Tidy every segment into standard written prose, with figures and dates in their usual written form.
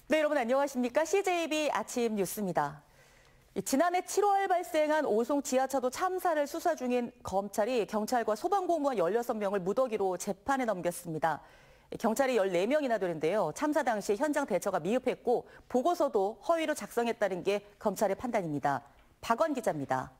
네, 여러분 안녕하십니까? CJB 아침 뉴스입니다. 지난해 7월 발생한 오송 지하차도 참사를 수사 중인 검찰이 경찰과 소방공무원 16명을 무더기로 재판에 넘겼습니다. 경찰이 14명이나 되는데요. 참사 당시 현장 대처가 미흡했고 보고서도 허위로 작성했다는 게 검찰의 판단입니다. 박원 기자입니다.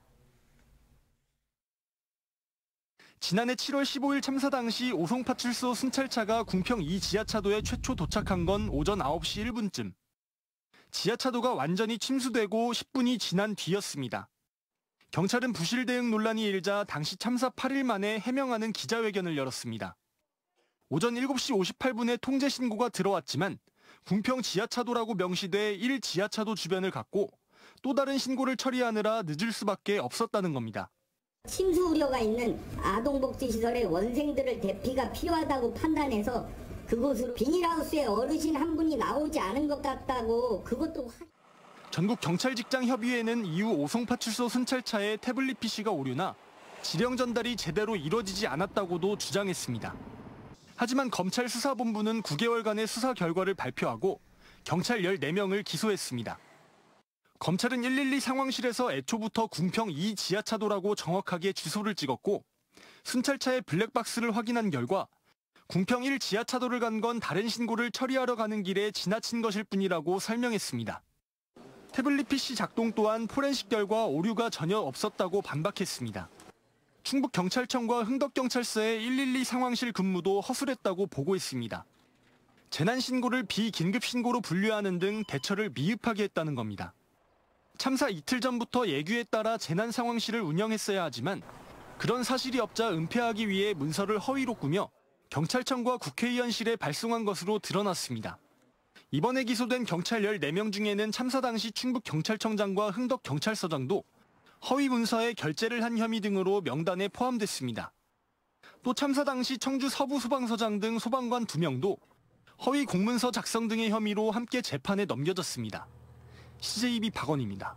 지난해 7월 15일 참사 당시 오송파출소 순찰차가 궁평 2 지하차도에 최초 도착한 건 오전 9시 1분쯤. 지하차도가 완전히 침수되고 10분이 지난 뒤였습니다. 경찰은 부실 대응 논란이 일자 당시 참사 8일 만에 해명하는 기자회견을 열었습니다. 오전 7시 58분에 통제 신고가 들어왔지만 궁평 지하차도라고 명시돼 1 지하차도 주변을 갔고 또 다른 신고를 처리하느라 늦을 수밖에 없었다는 겁니다. 침수 우려가 있는 아동복지시설의 원생들을 대피가 필요하다고 판단해서 그곳으로 비닐하우스에 어르신 한 분이 나오지 않은 것 같다고 그것도 전국경찰직장협의회는 이후 오송파출소 순찰차에 태블릿 PC가 오류나 지령 전달이 제대로 이뤄지지 않았다고도 주장했습니다. 하지만 검찰 수사본부는 9개월간의 수사 결과를 발표하고 경찰 14명을 기소했습니다. 검찰은 112 상황실에서 애초부터 궁평 2 지하차도라고 정확하게 주소를 찍었고 순찰차의 블랙박스를 확인한 결과 궁평 1 지하차도를 간 건 다른 신고를 처리하러 가는 길에 지나친 것일 뿐이라고 설명했습니다. 태블릿 PC 작동 또한 포렌식 결과 오류가 전혀 없었다고 반박했습니다. 충북경찰청과 흥덕경찰서의 112 상황실 근무도 허술했다고 보고했습니다. 재난신고를 비긴급신고로 분류하는 등 대처를 미흡하게 했다는 겁니다. 참사 이틀 전부터 예규에 따라 재난상황실을 운영했어야 하지만 그런 사실이 없자 은폐하기 위해 문서를 허위로 꾸며 경찰청과 국회의원실에 발송한 것으로 드러났습니다. 이번에 기소된 경찰 14명 중에는 참사 당시 충북경찰청장과 흥덕경찰서장도 허위 문서에 결재를 한 혐의 등으로 명단에 포함됐습니다. 또 참사 당시 청주 서부소방서장 등 소방관 2명도 허위 공문서 작성 등의 혐의로 함께 재판에 넘겨졌습니다. CJB 박원입니다.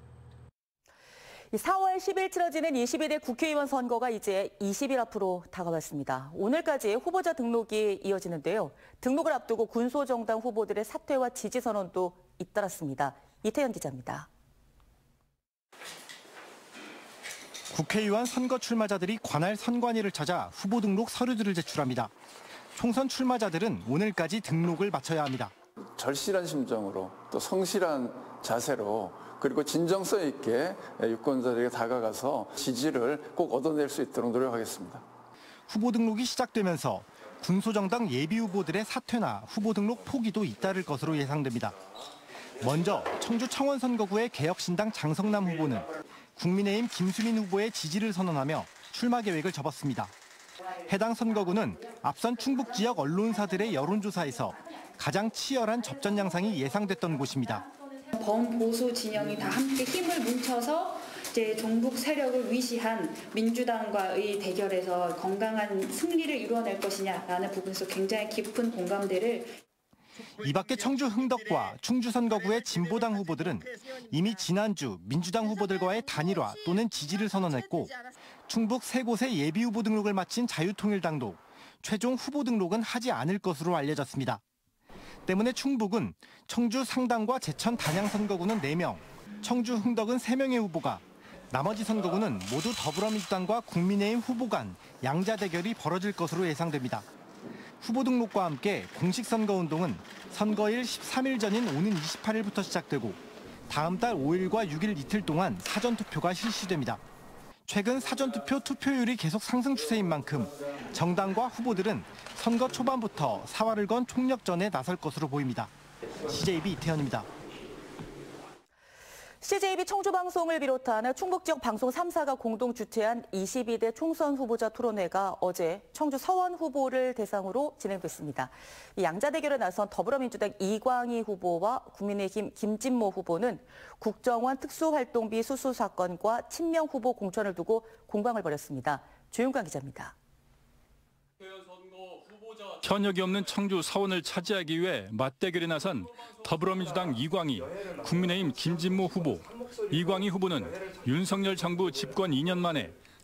4월 10일 치러지는 22대 국회의원 선거가 이제 20일 앞으로 다가왔습니다. 오늘까지 후보자 등록이 이어지는데요. 등록을 앞두고 군소정당 후보들의 사퇴와 지지 선언도 잇따랐습니다. 이태현 기자입니다. 국회의원 선거 출마자들이 관할 선관위를 찾아 후보 등록 서류들을 제출합니다. 총선 출마자들은 오늘까지 등록을 마쳐야 합니다. 절실한 심정으로 또 성실한 자세로 그리고 진정성 있게 유권자들에게 다가가서 지지를 꼭 얻어낼 수 있도록 노력하겠습니다. 후보 등록이 시작되면서 군소정당 예비후보들의 사퇴나 후보 등록 포기도 잇따를 것으로 예상됩니다. 먼저 청주 청원선거구의 개혁신당 장성남 후보는 국민의힘 김수민 후보의 지지를 선언하며 출마 계획을 접었습니다. 해당 선거구는 앞선 충북 지역 언론사들의 여론조사에서 가장 치열한 접전 양상이 예상됐던 곳입니다. 범보수 진영이 다 함께 힘을 뭉쳐서 이제 종북 세력을 위시한 민주당과의 대결에서 건강한 승리를 이루어낼 것이냐라는 부분에서 굉장히 깊은 공감대를. 이 밖에 청주 흥덕과 충주 선거구의 진보당 후보들은 이미 지난주 민주당 후보들과의 단일화 또는 지지를 선언했고 충북 3곳의 예비후보 등록을 마친 자유통일당도 최종 후보 등록은 하지 않을 것으로 알려졌습니다. 때문에 충북은 청주 상당과 제천 단양 선거구는 4명, 청주 흥덕은 3명의 후보가, 나머지 선거구는 모두 더불어민주당과 국민의힘 후보 간 양자 대결이 벌어질 것으로 예상됩니다. 후보 등록과 함께 공식 선거운동은 선거일 13일 전인 오는 28일부터 시작되고 다음 달 5일과 6일 이틀 동안 사전투표가 실시됩니다. 최근 사전투표 투표율이 계속 상승 추세인 만큼 정당과 후보들은 선거 초반부터 사활을 건 총력전에 나설 것으로 보입니다. CJB 이태현입니다. CJB 청주방송을 비롯한 충북 지역 방송 3사가 공동 주최한 22대 총선 후보자 토론회가 어제 청주 서원 후보를 대상으로 진행됐습니다. 양자 대결에 나선 더불어민주당 이광희 후보와 국민의힘 김진모 후보는 국정원 특수활동비 수수 사건과 친명 후보 공천을 두고 공방을 벌였습니다. 조윤관 기자입니다. 현역이 없는 청주 서원을 차지하기 위해 맞대결에 나선 더불어민주당 이광희, 국민의힘 김진모 후보. 이광희 후보는 윤석열 정부 집권 2년 만에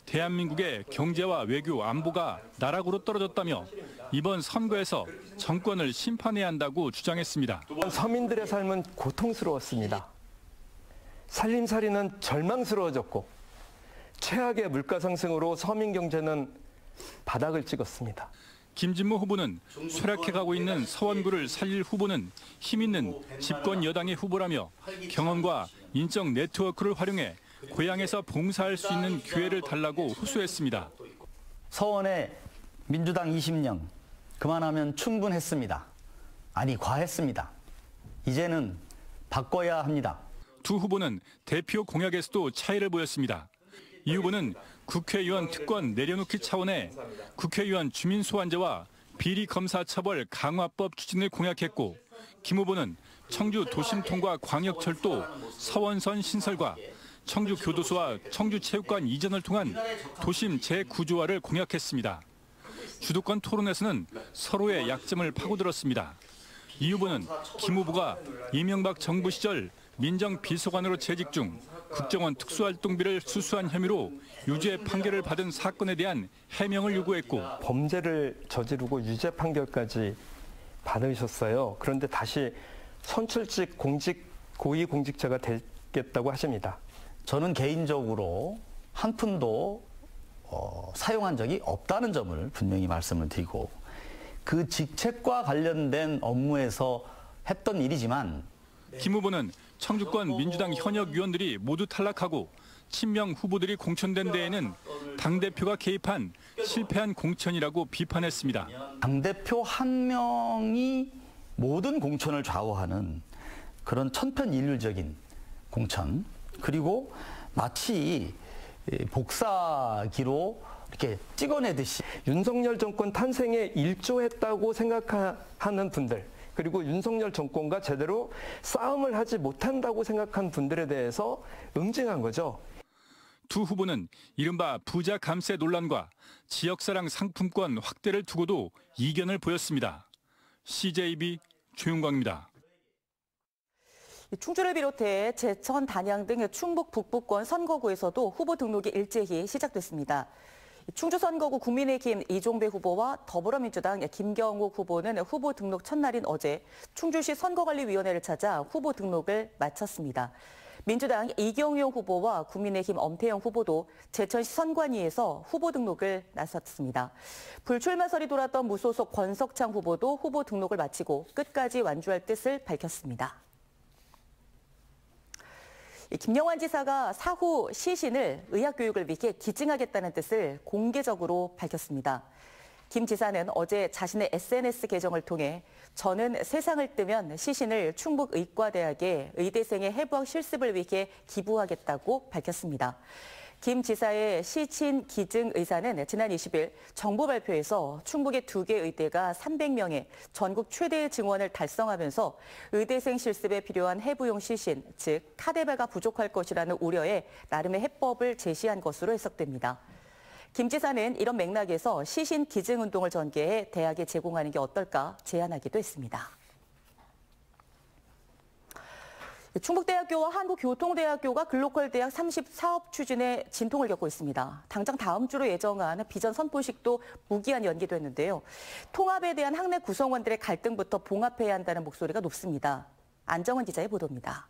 대한민국의 경제와 외교, 안보가 나락으로 떨어졌다며 이번 선거에서 정권을 심판해야 한다고 주장했습니다. 서민들의 삶은 고통스러웠습니다. 살림살이는 절망스러워졌고 최악의 물가 상승으로 서민 경제는 바닥을 찍었습니다. 김진모 후보는 쇠락해가고 있는 서원구를 살릴 후보는 힘있는 집권 여당의 후보라며 경험과 인적 네트워크를 활용해 고향에서 봉사할 수 있는 기회를 달라고 호소했습니다. 서원에 민주당 20년 그만하면 충분했습니다. 아니 과했습니다. 이제는 바꿔야 합니다. 두 후보는 대표 공약에서도 차이를 보였습니다. 이 후보는 국회의원 특권 내려놓기 차원의 국회의원 주민소환제와 비리검사처벌 강화법 추진을 공약했고, 김 후보는 청주 도심통과 광역철도 서원선 신설과 청주 교도소와 청주 체육관 이전을 통한 도심 재구조화를 공약했습니다. 주도권 토론에서는 서로의 약점을 파고들었습니다. 이 후보는 김 후보가 이명박 정부 시절 민정비서관으로 재직 중 국정원 특수활동비를 수수한 혐의로 유죄 판결을 받은 사건에 대한 해명을 요구했고, 범죄를 저지르고 유죄 판결까지 받으셨어요. 그런데 다시 선출직 고위공직자가 되겠다고 하십니다. 저는 개인적으로 한 푼도 사용한 적이 없다는 점을 분명히 말씀을 드리고, 그 직책과 관련된 업무에서 했던 일이지만, 김 후보는 청주권 민주당 현역 위원들이 모두 탈락하고 친명 후보들이 공천된 데에는 당대표가 개입한 실패한 공천이라고 비판했습니다. 당대표 한 명이 모든 공천을 좌우하는 그런 천편일률적인 공천, 그리고 마치 복사기로 이렇게 찍어내듯이 윤석열 정권 탄생에 일조했다고 생각하는 분들, 그리고 윤석열 정권과 제대로 싸움을 하지 못한다고 생각한 분들에 대해서 응징한 거죠. 두 후보는 이른바 부자 감세 논란과 지역사랑 상품권 확대를 두고도 이견을 보였습니다. CJB 조용광입니다. 충주를 비롯해 제천, 단양 등 충북 북부권 선거구에서도 후보 등록이 일제히 시작됐습니다. 충주 선거구 국민의힘 이종배 후보와 더불어민주당 김경욱 후보는 후보 등록 첫날인 어제 충주시 선거관리위원회를 찾아 후보 등록을 마쳤습니다. 민주당 이경용 후보와 국민의힘 엄태영 후보도 제천시 선관위에서 후보 등록을 나섰습니다. 불출마설이 돌았던 무소속 권석창 후보도 후보 등록을 마치고 끝까지 완주할 뜻을 밝혔습니다. 김영환 지사가 사후 시신을 의학교육을 위해 기증하겠다는 뜻을 공개적으로 밝혔습니다. 김 지사는 어제 자신의 SNS 계정을 통해 저는 세상을 뜨면 시신을 충북의과대학의 의대생의 해부학 실습을 위해 기부하겠다고 밝혔습니다. 김 지사의 시신 기증 의사는 지난 20일 정부 발표에서 충북의 2개 의대가 300명의 전국 최대의 증원을 달성하면서 의대생 실습에 필요한 해부용 시신, 즉 카데바가 부족할 것이라는 우려에 나름의 해법을 제시한 것으로 해석됩니다. 김 지사는 이런 맥락에서 시신 기증 운동을 전개해 대학에 제공하는 게 어떨까 제안하기도 했습니다. 충북대학교와 한국교통대학교가 글로컬 대학 30 사업 추진에 진통을 겪고 있습니다. 당장 다음 주로 예정한 비전 선포식도 무기한 연기됐는데요. 통합에 대한 학내 구성원들의 갈등부터 봉합해야 한다는 목소리가 높습니다. 안정은 기자의 보도입니다.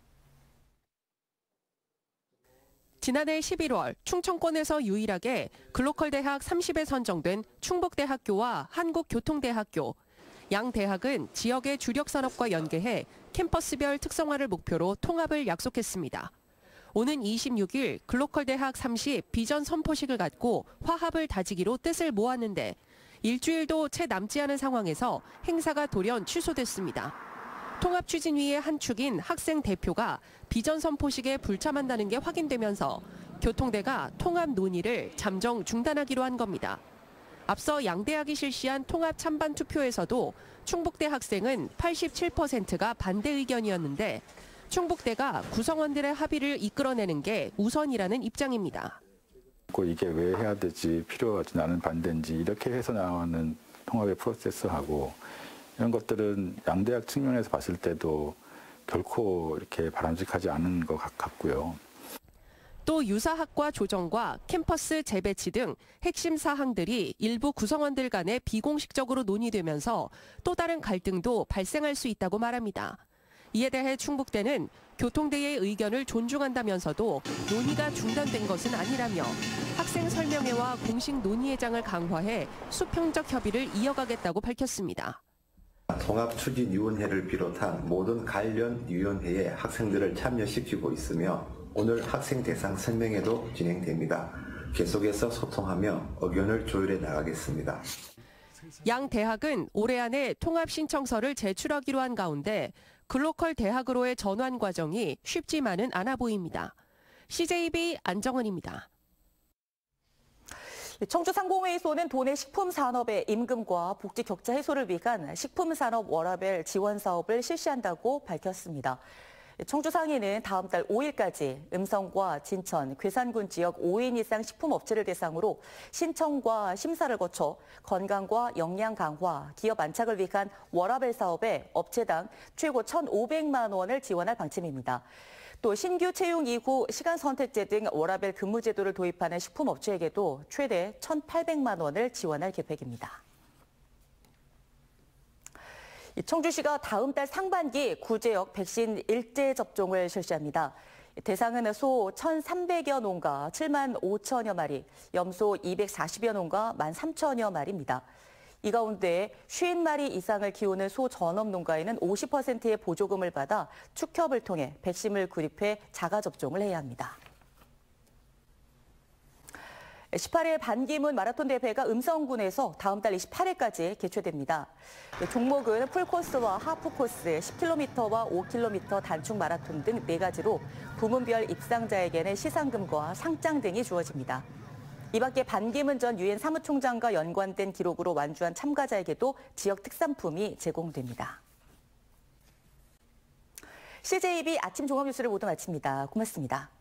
지난해 11월 충청권에서 유일하게 글로컬 대학 30에 선정된 충북대학교와 한국교통대학교, 양 대학은 지역의 주력 산업과 연계해 캠퍼스별 특성화를 목표로 통합을 약속했습니다. 오는 26일 글로컬 대학 30 비전 선포식을 갖고 화합을 다지기로 뜻을 모았는데 일주일도 채 남지 않은 상황에서 행사가 돌연 취소됐습니다. 통합추진위의 한 축인 학생 대표가 비전 선포식에 불참한다는 게 확인되면서 교통대가 통합 논의를 잠정 중단하기로 한 겁니다. 앞서 양대학이 실시한 통합 찬반 투표에서도 충북대 학생은 87%가 반대 의견이었는데 충북대가 구성원들의 합의를 이끌어내는 게 우선이라는 입장입니다. 이게 왜 해야 되지, 필요하지, 나는 반대인지 이렇게 해서 나오는 통합의 프로세스하고 이런 것들은 양대학 측면에서 봤을 때도 결코 이렇게 바람직하지 않은 것 같고요. 또 유사학과 조정과 캠퍼스 재배치 등 핵심 사항들이 일부 구성원들 간에 비공식적으로 논의되면서 또 다른 갈등도 발생할 수 있다고 말합니다. 이에 대해 충북대는 교통대의 의견을 존중한다면서도 논의가 중단된 것은 아니라며 학생 설명회와 공식 논의회장을 강화해 수평적 협의를 이어가겠다고 밝혔습니다. 통합추진위원회를 비롯한 모든 관련 위원회에 학생들을 참여시키고 있으며 오늘 학생 대상 설명회도 진행됩니다. 계속해서 소통하며 의견을 조율해 나가겠습니다. 양 대학은 올해 안에 통합 신청서를 제출하기로 한 가운데 글로컬 대학으로의 전환 과정이 쉽지만은 않아 보입니다. CJB 안정은입니다. 청주상공회의소는 도내 식품산업의 임금과 복지 격차 해소를 위한 식품산업 워라밸 지원 사업을 실시한다고 밝혔습니다. 청주상인은 다음 달 5일까지 음성과 진천, 괴산군 지역 5인 이상 식품업체를 대상으로 신청과 심사를 거쳐 건강과 영양 강화, 기업 안착을 위한 워라밸 사업에 업체당 최고 1,500만 원을 지원할 방침입니다. 또 신규 채용 이후 시간 선택제 등 워라밸 근무 제도를 도입하는 식품업체에게도 최대 1,800만 원을 지원할 계획입니다. 청주시가 다음 달 상반기 구제역 백신 일제 접종을 실시합니다. 대상은 소 1,300여 농가 7만 5천여 마리, 염소 240여 농가 1만 3천여 마리입니다. 이 가운데 50마리 이상을 키우는 소 전업 농가에는 50%의 보조금을 받아 축협을 통해 백신을 구입해 자가 접종을 해야 합니다. 18일 반기문 마라톤 대회가 음성군에서 다음 달 28일까지 개최됩니다. 종목은 풀코스와 하프코스, 10km와 5km 단축 마라톤 등 4가지로 부문별 입상자에게는 시상금과 상장 등이 주어집니다. 이 밖에 반기문 전 유엔 사무총장과 연관된 기록으로 완주한 참가자에게도 지역 특산품이 제공됩니다. CJB 아침 종합뉴스를 모두 마칩니다. 고맙습니다.